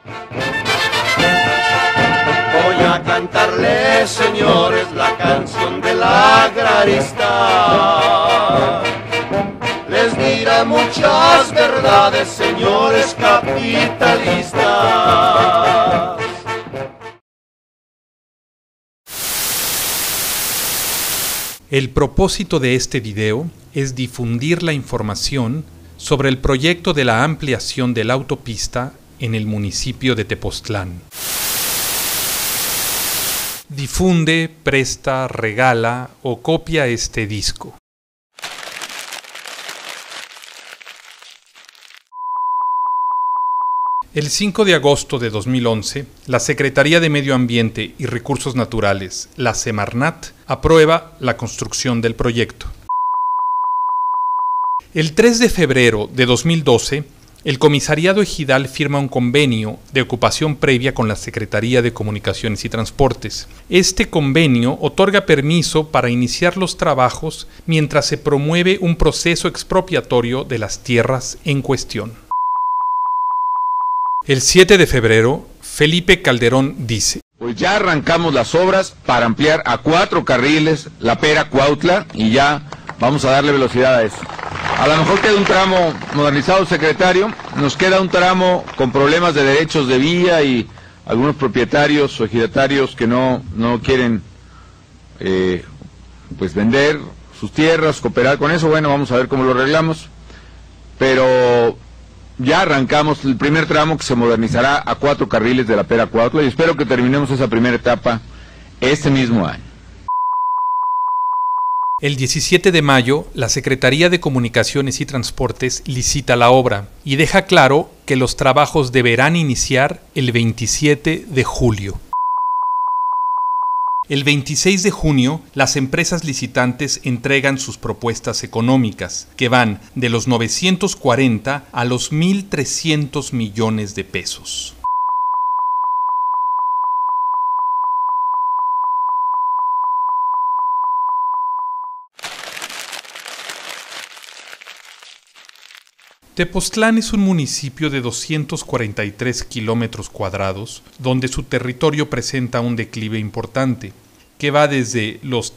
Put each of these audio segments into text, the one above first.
Voy a cantarles, señores, la canción del agrarista. Les dirá muchas verdades, señores capitalistas. El propósito de este video es difundir la información sobre el proyecto de la ampliación de la autopista en el municipio de Tepoztlán. Difunde, presta, regala o copia este disco. El 5 de agosto de 2011, la Secretaría de Medio Ambiente y Recursos Naturales, la Semarnat, aprueba la construcción del proyecto. El 3 de febrero de 2012, el Comisariado Ejidal firma un convenio de ocupación previa con la Secretaría de Comunicaciones y Transportes. Este convenio otorga permiso para iniciar los trabajos mientras se promueve un proceso expropiatorio de las tierras en cuestión. El 7 de febrero, Felipe Calderón dice: pues ya arrancamos las obras para ampliar a 4 carriles la Pera-Cuautla y ya vamos a darle velocidad a eso. A lo mejor queda un tramo modernizado, secretario, nos queda un tramo con problemas de derechos de vía y algunos propietarios o ejidatarios que no quieren pues vender sus tierras, cooperar con eso. Bueno, vamos a ver cómo lo arreglamos, pero ya arrancamos el primer tramo que se modernizará a 4 carriles de la Pera-Cuautla y espero que terminemos esa primera etapa este mismo año. El 17 de mayo, la Secretaría de Comunicaciones y Transportes licita la obra y deja claro que los trabajos deberán iniciar el 27 de julio. El 26 de junio, las empresas licitantes entregan sus propuestas económicas, que van de los 940 a los 1.300 millones de pesos. Tepoztlán es un municipio de 243 kilómetros cuadrados, donde su territorio presenta un declive importante, que va desde los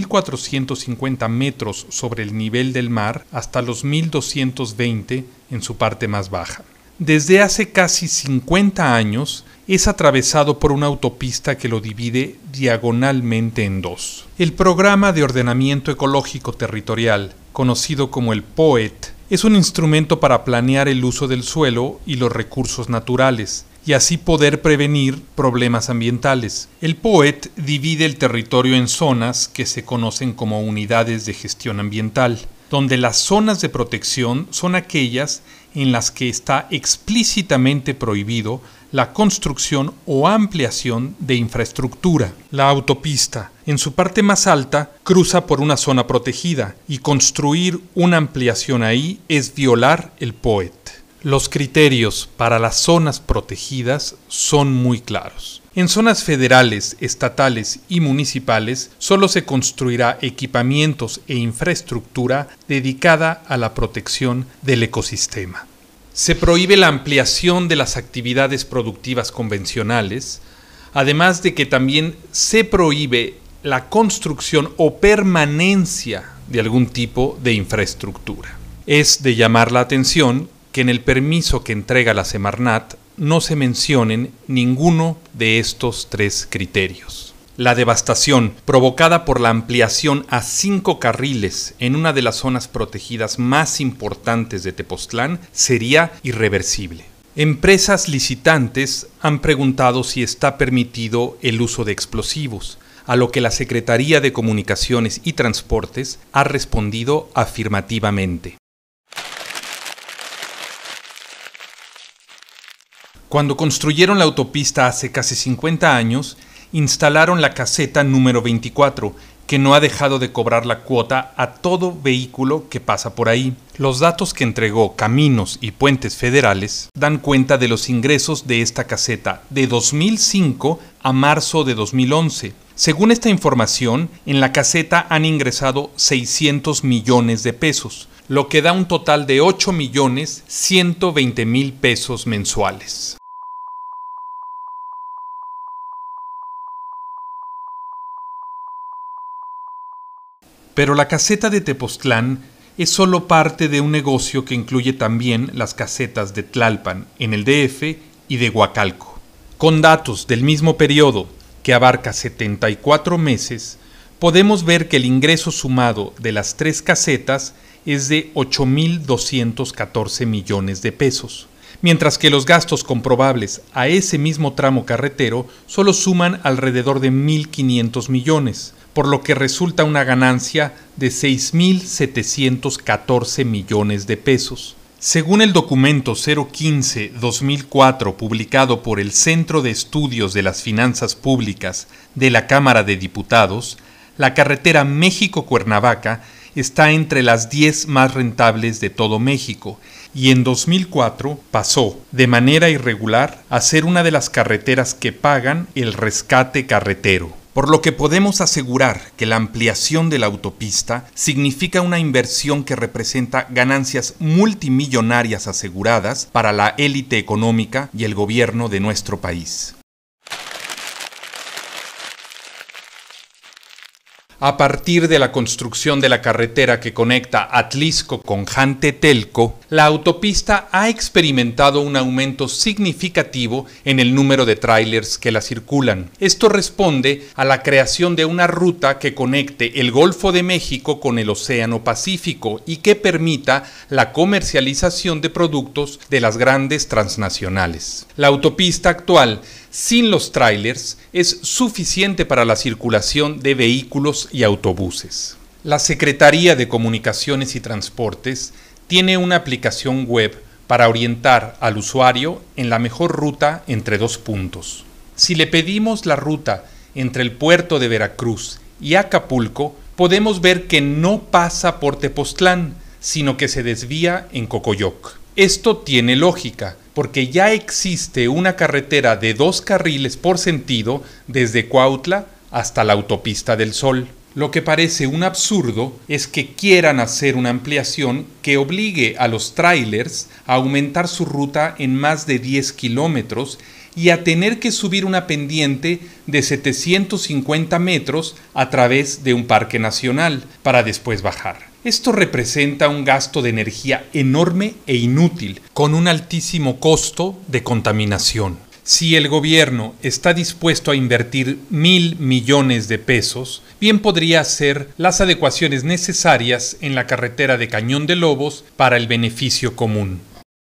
3.450 metros sobre el nivel del mar hasta los 1.220 en su parte más baja. Desde hace casi 50 años es atravesado por una autopista que lo divide diagonalmente en dos. El Programa de Ordenamiento Ecológico Territorial, conocido como el POET, es un instrumento para planear el uso del suelo y los recursos naturales, y así poder prevenir problemas ambientales. El POET divide el territorio en zonas que se conocen como unidades de gestión ambiental, donde las zonas de protección son aquellas en las que está explícitamente prohibido la construcción o ampliación de infraestructura. La autopista, en su parte más alta, cruza por una zona protegida y construir una ampliación ahí es violar el POET. Los criterios para las zonas protegidas son muy claros. En zonas federales, estatales y municipales solo se construirá equipamientos e infraestructura dedicada a la protección del ecosistema. Se prohíbe la ampliación de las actividades productivas convencionales, además de que también se prohíbe la construcción o permanencia de algún tipo de infraestructura. Es de llamar la atención que en el permiso que entrega la Semarnat no se mencionen ninguno de estos 3 criterios. La devastación provocada por la ampliación a 5 carriles en una de las zonas protegidas más importantes de Tepoztlán sería irreversible. Empresas licitantes han preguntado si está permitido el uso de explosivos, a lo que la Secretaría de Comunicaciones y Transportes ha respondido afirmativamente. Cuando construyeron la autopista hace casi 50 años, instalaron la caseta número 24, que no ha dejado de cobrar la cuota a todo vehículo que pasa por ahí. Los datos que entregó Caminos y Puentes Federales dan cuenta de los ingresos de esta caseta de 2005 a marzo de 2011. Según esta información, en la caseta han ingresado 600 millones de pesos, lo que da un total de 8.120.000 pesos mensuales. Pero la caseta de Tepoztlán es solo parte de un negocio que incluye también las casetas de Tlalpan, en el DF, y de Huacalco. Con datos del mismo periodo, que abarca 74 meses, podemos ver que el ingreso sumado de las 3 casetas es de 8.214 millones de pesos, mientras que los gastos comprobables a ese mismo tramo carretero solo suman alrededor de 1.500 millones, por lo que resulta una ganancia de 6.714 millones de pesos. Según el documento 015-2004 publicado por el Centro de Estudios de las Finanzas Públicas de la Cámara de Diputados, la carretera México-Cuernavaca está entre las 10 más rentables de todo México y en 2004 pasó de manera irregular a ser una de las carreteras que pagan el rescate carretero. Por lo que podemos asegurar que la ampliación de la autopista significa una inversión que representa ganancias multimillonarias aseguradas para la élite económica y el gobierno de nuestro país. A partir de la construcción de la carretera que conecta Atlixco con Jantetelco, la autopista ha experimentado un aumento significativo en el número de tráilers que la circulan. Esto responde a la creación de una ruta que conecte el Golfo de México con el Océano Pacífico y que permita la comercialización de productos de las grandes transnacionales. La autopista actual, sin los tráilers, es suficiente para la circulación de vehículos y autobuses. La Secretaría de Comunicaciones y Transportes tiene una aplicación web para orientar al usuario en la mejor ruta entre 2 puntos. Si le pedimos la ruta entre el puerto de Veracruz y Acapulco, podemos ver que no pasa por Tepoztlán, sino que se desvía en Cocoyoc. Esto tiene lógica, porque ya existe una carretera de 2 carriles por sentido desde Cuautla hasta la Autopista del Sol. Lo que parece un absurdo es que quieran hacer una ampliación que obligue a los tráilers a aumentar su ruta en más de 10 kilómetros y a tener que subir una pendiente de 750 metros a través de un parque nacional para después bajar. Esto representa un gasto de energía enorme e inútil, con un altísimo costo de contaminación. Si el gobierno está dispuesto a invertir 1.000 millones de pesos, bien podría hacer las adecuaciones necesarias en la carretera de Cañón de Lobos para el beneficio común.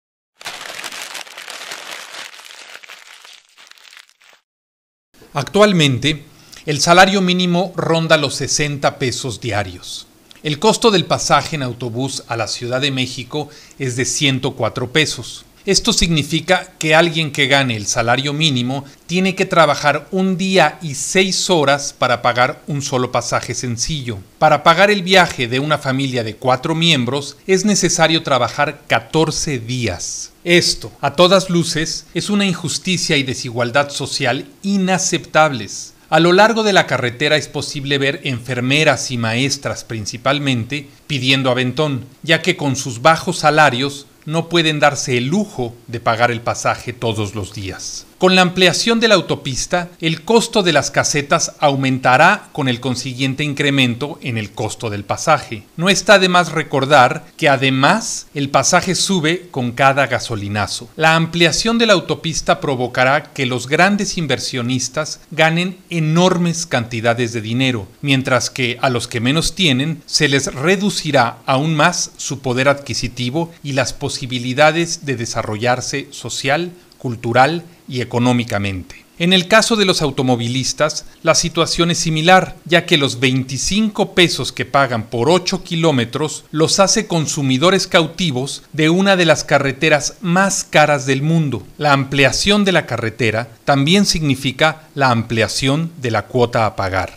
Actualmente, el salario mínimo ronda los 60 pesos diarios. El costo del pasaje en autobús a la Ciudad de México es de 104 pesos. Esto significa que alguien que gane el salario mínimo tiene que trabajar un día y 6 horas para pagar un solo pasaje sencillo. Para pagar el viaje de una familia de 4 miembros es necesario trabajar 14 días. Esto, a todas luces, es una injusticia y desigualdad social inaceptables. A lo largo de la carretera es posible ver enfermeras y maestras principalmente pidiendo aventón, ya que con sus bajos salarios no pueden darse el lujo de pagar el pasaje todos los días. Con la ampliación de la autopista, el costo de las casetas aumentará con el consiguiente incremento en el costo del pasaje. No está de más recordar que además el pasaje sube con cada gasolinazo. La ampliación de la autopista provocará que los grandes inversionistas ganen enormes cantidades de dinero, mientras que a los que menos tienen se les reducirá aún más su poder adquisitivo y las posibilidades de desarrollarse social, cultural y económicamente. En el caso de los automovilistas, la situación es similar, ya que los 25 pesos que pagan por 8 kilómetros los hace consumidores cautivos de una de las carreteras más caras del mundo. La ampliación de la carretera también significa la ampliación de la cuota a pagar.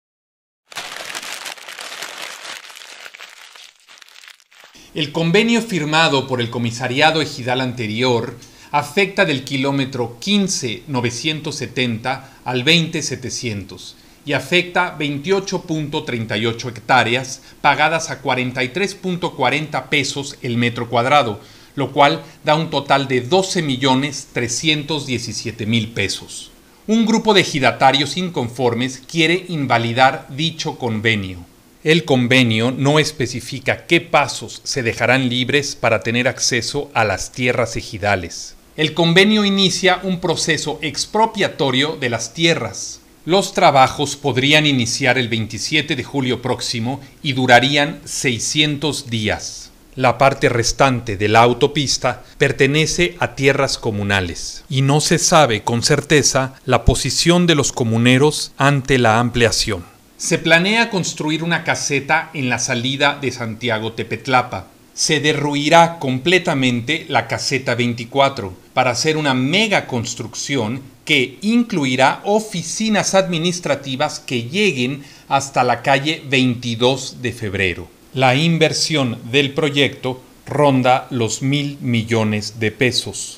El convenio firmado por el comisariado ejidal anterior afecta del kilómetro 15.970 al 20.700 y afecta 28.38 hectáreas pagadas a 43.40 pesos el metro cuadrado, lo cual da un total de 12.317.000 pesos. Un grupo de ejidatarios inconformes quiere invalidar dicho convenio. El convenio no especifica qué pasos se dejarán libres para tener acceso a las tierras ejidales. El convenio inicia un proceso expropiatorio de las tierras. Los trabajos podrían iniciar el 27 de julio próximo y durarían 600 días. La parte restante de la autopista pertenece a tierras comunales y no se sabe con certeza la posición de los comuneros ante la ampliación. Se planea construir una caseta en la salida de Santiago Tepetlapa. Se derruirá completamente la caseta 24 para hacer una mega construcción que incluirá oficinas administrativas que lleguen hasta la calle 22 de febrero. La inversión del proyecto ronda los 1.000 millones de pesos.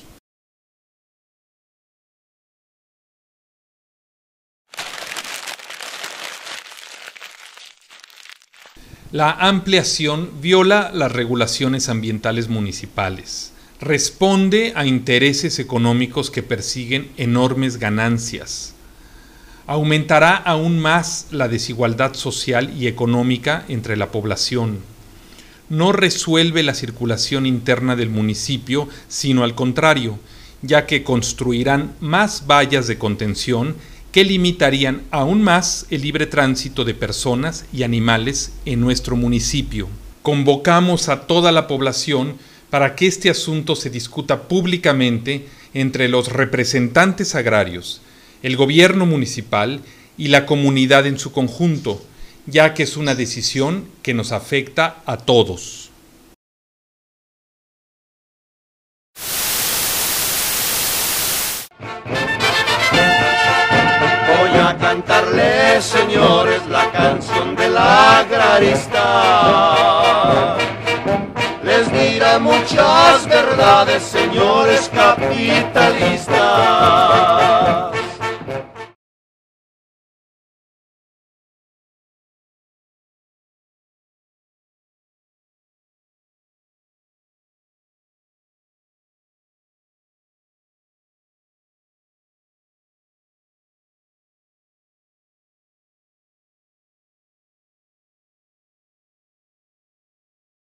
La ampliación viola las regulaciones ambientales municipales, responde a intereses económicos que persiguen enormes ganancias, aumentará aún más la desigualdad social y económica entre la población, no resuelve la circulación interna del municipio, sino al contrario, ya que construirán más vallas de contención que limitarían aún más el libre tránsito de personas y animales en nuestro municipio. Convocamos a toda la población para que este asunto se discuta públicamente entre los representantes agrarios, el gobierno municipal y la comunidad en su conjunto, ya que es una decisión que nos afecta a todos. Cantarle, señores, la canción del agrarista. Les dirá muchas verdades, señores capitalistas.